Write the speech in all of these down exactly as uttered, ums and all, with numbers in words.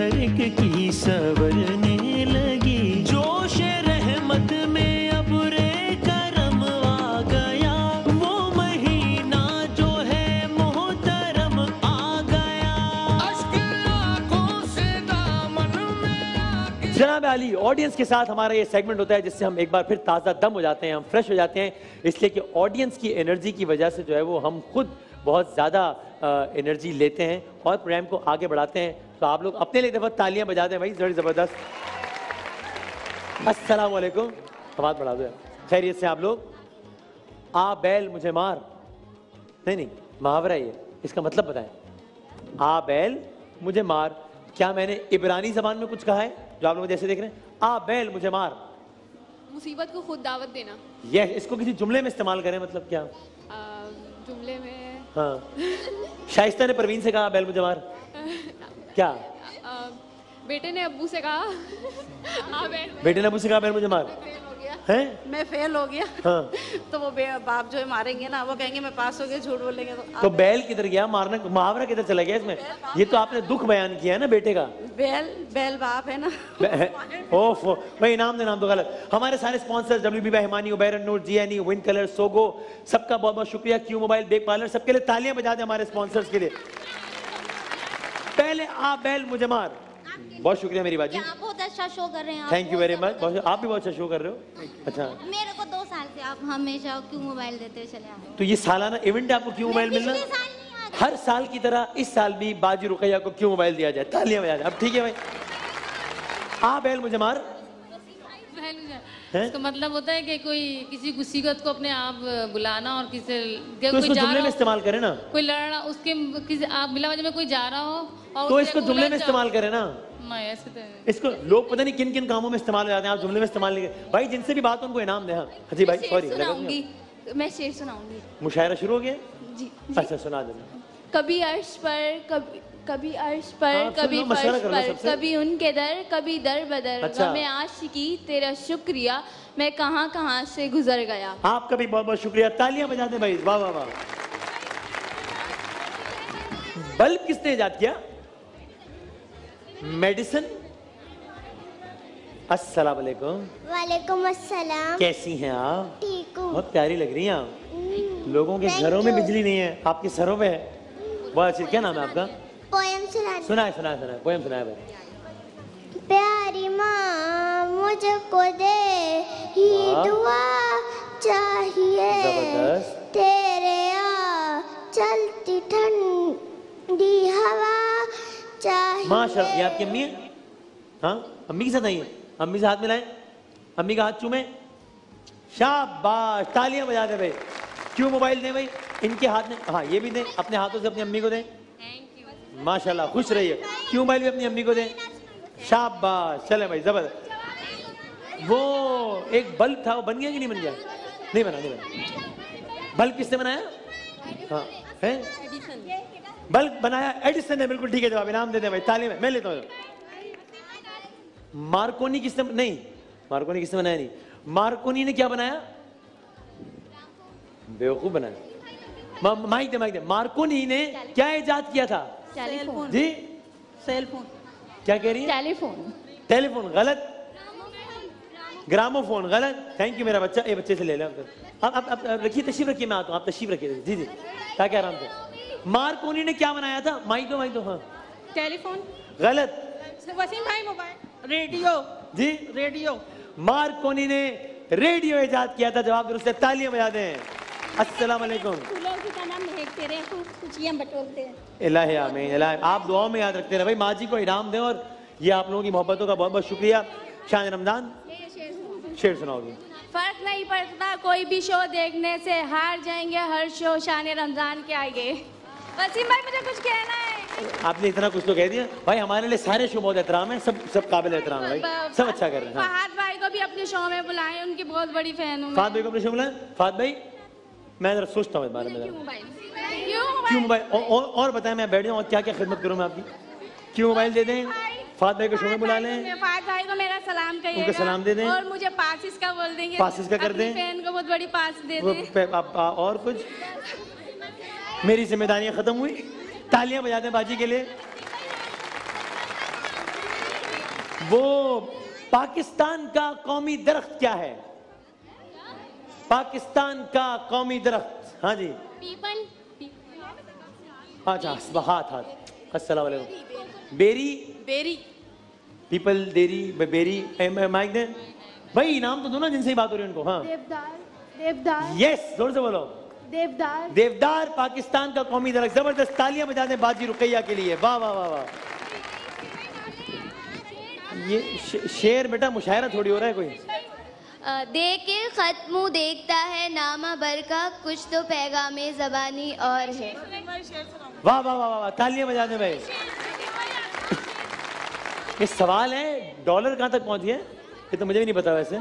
हर एक की संवरने लगी। जोश रहमत में अब रे करम आ गया, वो महीना जो है मोहतरम आ गया। अश्क आंखों से दामन में जनाब अली, ऑडियंस के साथ हमारा ये सेगमेंट होता है जिससे हम एक बार फिर ताज़ा दम हो जाते हैं, हम फ्रेश हो जाते हैं, इसलिए कि ऑडियंस की एनर्जी की वजह से जो है वो हम खुद बहुत ज़्यादा एनर्जी लेते हैं और प्रोग्राम को आगे बढ़ाते हैं। तो आप लोग अपने लिए दफ़ा तालियां बजा दें भाई, बड़ी ज़बरदस्त। अस्सलाम वालेकुम, आवाज़ बढ़ा दो। खैरियत से आप लोग? आ बैल मुझे मार, नहीं नहीं मुहावरा ये, इसका मतलब बताएं। आ बैल मुझे मार, क्या मैंने इब्रानी ज़बान में कुछ कहा है जो आप लोग जैसे देख रहे हैं? आ बैल मुझे मार, मुसीबत को खुद दावत देना। ये इसको किसी जुमले में इस्तेमाल करें, मतलब क्या जुमले में? हाँ, शाइस्ता ने परवीन से कहा बैल मुझे मार, क्या आ, बेटे ने अब्बू से कहा आ, बेटे ने अब्बू से कहा बैल मुझे मार है? मैं फेल हो गया। हाँ। तो वो बाप जो है मारेंगे ना, वो कहेंगे मैं पास हो गया, झूठ बोलेंगे तो तो बैल किधर गया, मारना मुहावरा किधर चला गया इसमें? ये तो आपने दुख बयान किया है ना बेटे का। बैल बैल बाप है ना। ओफ भाई, नाम दे नाम तो गलत। हमारे सारे sponsors W B by Himani, उबैरन नूर, G N E, wind colour, सोगो, सबका बहुत बहुत शुक्रिया। क्यू मोबाइल, बेक पार्लर, सबके लिए तालियां बजा दें हमारे स्पॉन्सर्स के लिए। पहले आप बैल मुझे मार, बहुत शुक्रिया मेरी बाजी, आप बहुत अच्छा शो कर रहे हैं। Thank you very much. आप भी बहुत अच्छा शो कर रहे हो। अच्छा, मेरे को दो साल से आप हमेशा क्यों मोबाइल देते चले आ रहे हैं। तो ये सालाना इवेंट है, आपको क्यों मोबाइल मिलना? हर साल की तरह इस साल भी बाजी रुकैया को क्यों मोबाइल दिया जाए, तालियां बजा जाए। अब ठीक है भाई, आ बैल मुझे मार, इसका मतलब होता है कि कोई किसी मुसीबत को अपने आप बुलाना और किसी तो इसको जुमले में इस्तेमाल करें ना। कोई लड़ उसके किसी आप बिला वजह में कोई जा रहा हो और तो इसको जुमले में इस्तेमाल करें ना। नहीं ऐसे तो इसको लोग पता नहीं किन किन कामों में इस्तेमाल हो जाते हैं, आप जुमले में इस्तेमाल नहीं करें भाई। जिनसे भी बात हो उनको इनाम दे। हाँ जी भाई, सॉरी मैं शेर सुनाऊंगी। मुशायरा शुरू हो गया जी, अच्छा सुना देना। कभी अर्श पर कभी कभी अर्श पर हाँ, कभी फर्श पर, कभी उनके दर कभी दर बदर। अच्छा। मैं आशिकी तेरा शुक्रिया, मैं कहां कहां से गुजर गया। आपका भी बहुत बहुत शुक्रिया, तालियां बजा दें भाई, वाह वाह वाह। बल्ब किसने इजाद किया? मेडिसिन। अस्सलाम वालेकुम। वालेकुम अस्सलाम। कैसी हैं आप? ठीक हूँ। बहुत प्यारी लग रही हैं आप। लोगों के घरों में बिजली नहीं है, आपके सरों में है। बहुत अच्छी। क्या नाम है आपका? पोयम सुना। सुनाए सुनाए सुनाए पोयम सुनाए भाई। प्यारी माँ मुझको दे ही दुआ चाहिए, तेरे आ चलती ठंडी हवा चाहिए। माशाल्लाह, ये आपकी अम्मी है? हाँ, अम्मी के साथ आई है। अम्मी से हाथ मिलाएं, अम्मी का हाथ चूमे। शाबाश, तालियां बजा दे भाई। क्यों मोबाइल दें भाई इनके हाथ में? हाँ ये भी दें, अपने हाथों से अपनी अम्मी को दें। माशाल्लाह, खुश रहिए। क्यों मोबाइल भी अपनी अम्मी को दें। शाबाश, चले भाई जबरदस्त। वो एक बल्ब था, वो बन गया कि नहीं बन गया? नहीं बना, नहीं बना। बल्ब किसने बनाया? हाँ है, बल्ब बनाया एडिसन ने। बिल्कुल ठीक है जवाब, इनाम दे दे भाई, ताली में मैं लेता हूँ। मार्कोनी किसने? नहीं, मार्कोनी किसने बनाया? नहीं, मार्कोनी ने क्या बनाया? बेवकूफ बनाया। माइक दे, माइक दे। मार्कोनी ने क्या इजाद किया था? टेलीफोन जी, सेलफोन। क्या कह रही है? टेलीफोन। टेलीफोन गलत, ग्रामोफोन गलत। थैंक यू मेरा बच्चा, ये बच्चे से ले लें। अब अब अब रखिए, तशरीफ रखिए, मैं आता हूँ, आप तशरीफ रखिए। जी जी, क्या कह रहा हूँ? मार्कोनी ने क्या बनाया था? माइक दो, माइक दो। हाँ टेलीफोन गलत। वसीम भाई मोबाइल। रेडियो। जी रेडियो। मार्कोनी ने रेडियो इजाद किया था, जवाब दुरुस्त है, तालियां बजा दें। अस्सलाम वालेकुम। फूलों की तरह महकते रहे, खुशियां बटोरते हैं। इलाही आमीन, इलाही। आप दुआओं में याद रखते रहे भाई, माँ जी को इनाम दें। और ये आप लोगों की मोहब्बतों का बहुत बहुत शुक्रिया। शान रमजान शेर सुनाओगे? फर्क नहीं पड़ता कोई भी शो देखने से, हार जाएंगे हर शो शान रमजान के आगे। वसीम भाई मुझे कुछ कहना है। आपने इतना कुछ तो कह दिया भाई। हमारे लिए सारे शो बहुत एहतराम है, सब सब काबिल एहतराम है भाई, सब अच्छा कर रहे हैं। फहद भाई को भी अपने शो में बुलाएं, उनकी बहुत बड़ी फैन हूँ। फहद भाई को अपने शो में बुलाएं। फहद भाई मैं जरा सोचता हूँ इस बारे में। क्यों मोबाइल? और बताएं, मैं बैठ जाऊँ और क्या क्या खिदमत करूँ मैं आपकी? क्यों मोबाइल दे दें? फहद भाई को शो में बुला लें। फहद भाई को मेरा सलाम कहिएगा, उनको सलाम दे दें। और मुझे पासिस का बोल देंगे, पासिस का कर दें। फैन को बहुत बड़ी पास दे दें। और कुछ? मेरी जिम्मेदारियां खत्म हुई। तालियां बजा दें बाजी के लिए। वो पाकिस्तान का कौमी दरख्त क्या है? पाकिस्तान का कौमी दरख्त। हाँ जी। पीपल। अच्छा हाथ हाथ। अस्सलाम वालेकुम। बेरी। बेरी। पीपल, देरी, बेरी। माइक दे भाई, नाम तो दो ना जिनसे ही बात हो रही है उनको। हाँ। देवदार। देवदार। यस, जोर से बोलो। देवदार। देवदार पाकिस्तान का कौमी दरख्त। जबरदस्त, तालियां बजा दें बाजी रुकैया के लिए। वाह वाह वाह वाह। ये शेर बेटा मुशायरा थोड़ी हो रहा है कोई। देख के खत मुंह देखता है नामा भर का, कुछ तो पैगामे ज़बानी और है। वाह वाह वाह वाह, तालियां बजा दें भाई। ये सवाल है डॉलर कहाँ तक पहुंची है, ये तो मुझे भी नहीं पता वैसे।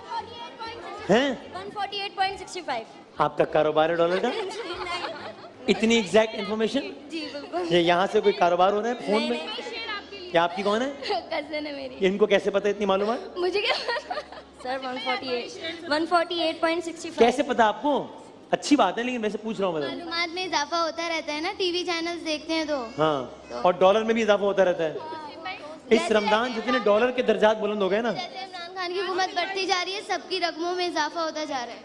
हैं? एक सौ अड़तालीस पॉइंट छह पाँच। आपका कारोबार है डॉलर का? इतनी एग्जैक्ट इन्फॉर्मेशन? जी बिल्कुल। ये यहाँ से कोई कारोबार हो रहा है फोन में? क्या आपकी कौन है? कज़न है मेरी। इनको कैसे पता है इतनी मालूमात? मुझे क्या सर एक सौ अड़तालीस एक सौ अड़तालीस पॉइंट छह पाँच। कैसे पता आपको? अच्छी बात है, लेकिन वैसे पूछ रहा हूँ मैं। मालूमात में इजाफा होता रहता है ना, टीवी चैनल्स देखते हैं तो। हाँ, और डॉलर में भी इजाफा होता रहता है। इस रमजान जितने डॉलर के दर्जात बुलंद हो गए ना, जैसे इमरान खान की हुकूमत बढ़ती जा रही है, सबकी रकमों में इजाफा होता जा रहा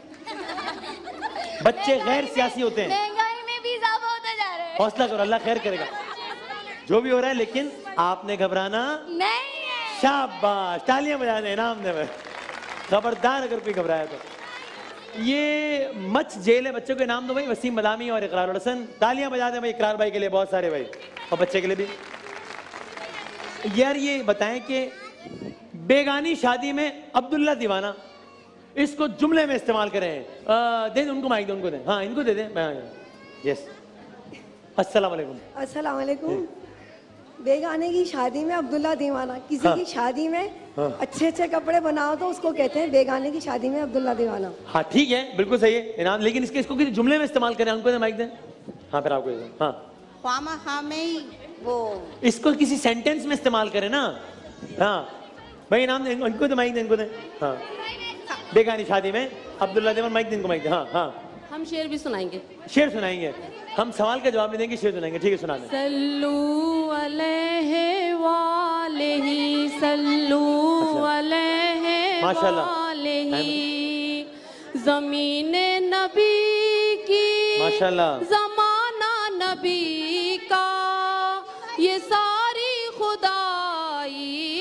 है। बच्चे गैर सियासी होते हैं, महंगाई में भी इजाफा होता जा रहा है। हौसला करो, अल्लाह खैर करेगा जो भी हो रहा है, लेकिन आपने घबराना नहीं है। शाबाश, तालियां बजा दें, इनाम दे। खबरदार अगर कोई घबराया तो। ये मच जेल है, बच्चों के नाम दो भाई, वसीम बदामी और इकरार हसन। तालियां बजा दें भाई, इकरार भाई के लिए बहुत सारे भाई, और बच्चे के लिए भी। यार ये बताएं कि बेगानी शादी में अब्दुल्ला दीवाना, इसको जुमले में इस्तेमाल करें। दे दे उनको माइक, दे उनको दे। हाँ इनको दे दे। यस, अस्सलाम वालेकुम। अस्सलाम वालेकुम। बेगाने की शादी में अब्दुल्ला दीवाना, किसी हाँ। की शादी में हाँ। अच्छे अच्छे कपड़े बनाओ तो उसको कहते हैं बेगाने की शादी में अब्दुल्ला दीवाना। हाँ ठीक है, बिल्कुल सही है इनाम, लेकिन इसके इसको किसी जुमले में इस्तेमाल करें। उनको दे माइक दे। हाँ फिर आपको दे। हाँ ख्वामा हाँ में वो इसको किसी सेंटेंस में इस्तेमाल करें ना। हाँ भाई इनाम दे, इनको दे माइक दे, इनको दे। हाँ बेगानी शादी में अब्दुल्ला दीवाना, माइक दे इनको, माइक दे। हाँ हाँ हम शेर भी सुनाएंगे। शेर सुनाएंगे, हम सवाल का जवाब नहीं देंगे, शेर सुनाएंगे। ठीक है, सुना दें। सल्लू अलैहि वालैहि, सल्लू अलैहि वालैहि, ज़मीन नबी की, माशाल्लाह, ज़माना नबी का, ये सारी खुदाई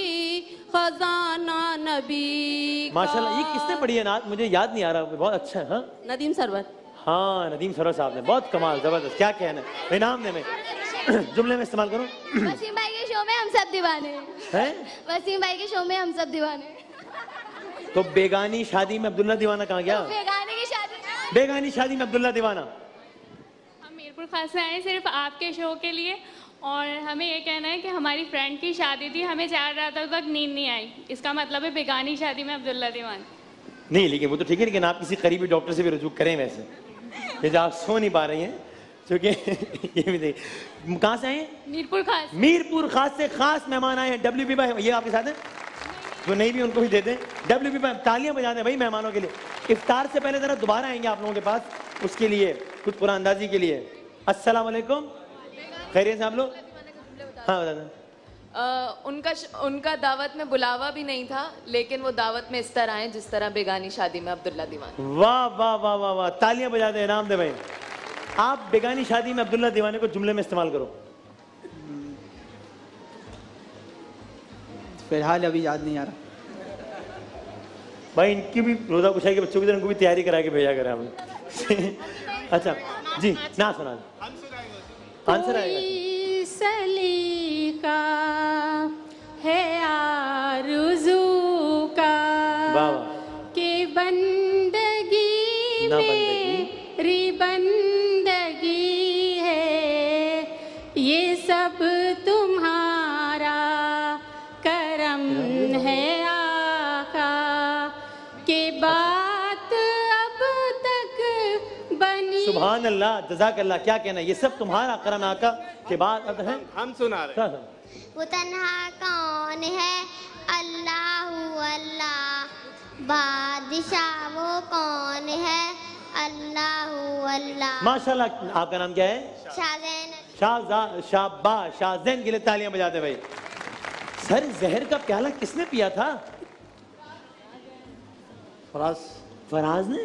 खजाना नबी का। माशाल्लाह। ये किसने पढ़ी है नात? मुझे याद नहीं आ रहा, बहुत अच्छा है। हाँ नदीम सरवर। हाँ नदीम सरोवर साहब ने, बहुत कमाल, जबरदस्त। क्या कहना है, इनाम दे। मैं जुमले में इस्तेमाल करूं। वसीम भाई के शो में हम सब दीवाने हैं? वसीम भाई के शो में हम सब दीवाने। तो बेगानी शादी में अब्दुल्ला दीवाना कहाँ गया? बेगाने की शादी। बेगानी शादी में अब्दुल्ला दीवाना। हम मीरपुर खास से आए सिर्फ आपके शो के लिए, और हमें ये कहना है कि हमारी फ्रेंड की शादी थी, हमें चार रातों तक नींद नहीं आई, इसका मतलब है बेगानी शादी में अब्दुल्ला दीवाना। नहीं, लेकिन वो तो ठीक है, लेकिन आप किसी करीबी डॉक्टर से भी रुजू करें। वैसे ये जो आप सो नहीं पा रही हैं, क्योंकि ये भी देखिए कहाँ से आए हैं? मीरपुर खास। मीरपुर खास से खास मेहमान आए हैं। डब्ल्यू बी भाई ये आपके साथ हैं, जो नहीं भी उनको भी दे दें। डब्ल्यू बी भाई तालियां बजा दें भाई मेहमानों के लिए। इफ्तार से पहले जरा दोबारा आएंगे आप लोगों के पास, उसके लिए कुछ कुरानंदाजी के लिए। अस्सलाम वालेकुम, खैरियत से आप लोग? हाँ बता दें। Uh, उनका उनका दावत में बुलावा भी नहीं था, लेकिन वो दावत में इस तरह आए जिस तरह बेगानी शादी में अब्दुल्ला दीवाना। वाह वाह वाह वाह वाह, तालियां बजा दे, इनाम दे भाई। आप बेगानी शादी में अब्दुल्ला दीवाने को जुमले में इस्तेमाल करो। फिलहाल अभी याद नहीं आ रहा भाई। इनकी भी रोजा कुशाई के बच्चों की तरह इनको भी तैयारी करा के भेजा करें हमने। अच्छा जी, ना सुना आंसर आएगा। सलीका है आरज़ू का, वाह वाह, के बंदगी ना मेरी बंदगी है, ये सब तुम्हारा करम है आका, के बात अब तक बनी। सुभान अल्लाह, जज़ाकल्लाह। क्या कहना, ये सब तुम्हारा करम आका के बाद अब है। हम सुना रहे हैं। वो तन्हा कौन है, अल्लाह अल्लाह, बादशाह वो कौन है, अल्लाह अल्लाह। माशाल्लाह। आपका नाम क्या है? शाहजैन। शाहजा शाबाश, शाहजैन के लिए तालियां बजाते भाई। सर जहर का प्याला किसने पिया था? फराज फराज ने।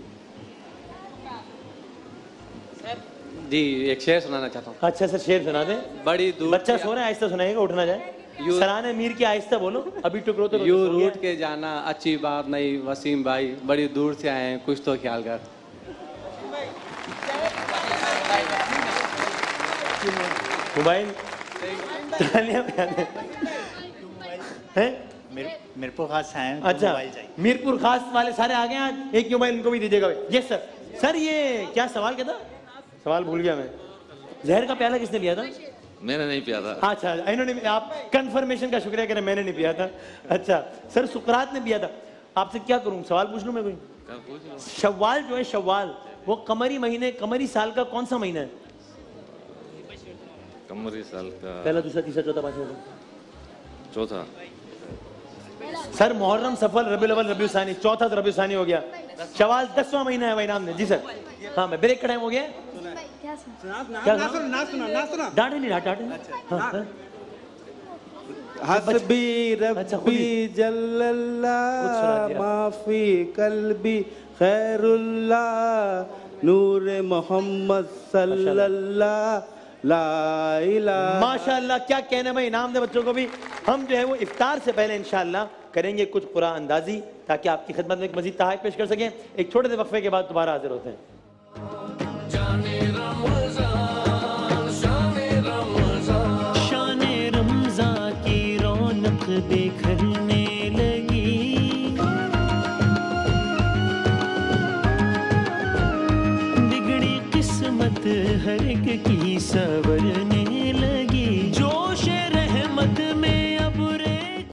जी एक शेर सुनाना चाहता हूँ। अच्छा सर शेर सुना दे। बड़ी दूर बच्चा सो रहा है, आहिस्ता सुनाएगा, उठना जाए। सराने मीर की आहिस्ता बोलो, अभी टुकड़ो तो यू रूट के जाना अच्छी बात नहीं वसीम भाई, बड़ी दूर से आए हैं कुछ तो ख्याल कर। मोबाइल हैं? मीरपुर खास से आए हैं। अच्छा मीरपुर खास वाले सारे आ गए आज। एक मोबाइल इनको भी दीजिएगा। Yes sir. सर ये क्या सवाल क्या था? सवाल भूल गया मैं। जहर का प्याला किसने लिया था? मैंने नहीं पिया था। अच्छा इन्होंने, आप कंफर्मेशन का शुक्रिया करें, मैंने नहीं पिया था। अच्छा सर सुकरात ने पिया था। आपसे क्या करूं, सवाल पूछ लूं मैं कोई? शव्वाल जो है, शव्वाल वो कमरी महीने, कमरी साल का कौन सा महीना है? कमरी साल का पहला, दूसरा, तीसरा, चौथा, पांचवा, चौथा। सर मुहर्रम, सफर, रबीउल अव्वल, रबीउल सानी, चौथा तो रबीउल सानी हो गया। शवाल दसवां महीना है भाई नाम ने। जी सर। हाँ मैं ब्रेक का टाइम हो गया। डांटे नहीं डांटे। हस्बी रब्बी जल्लल्लाह माफी कल्बी खैरुल्लाह नूर मोहम्मद सल्लल्लाह ला इलाहा। माशाअल्लाह, क्या कहना भाई, इनाम दे बच्चों को भी। हम जो है वो इफ्तार से पहले इंशाअल्लाह करेंगे कुछ कुरान अंदाजी, ताकि आपकी खिदमत में एक मजीद तहाइफ पेश कर सकें। एक छोटे से वक्फे के बाद दोबारा हाजिर होते हैं। शाने रमज़ान की रौनक बिखरने लगी, बिगड़ी किस्मत हर एक की सब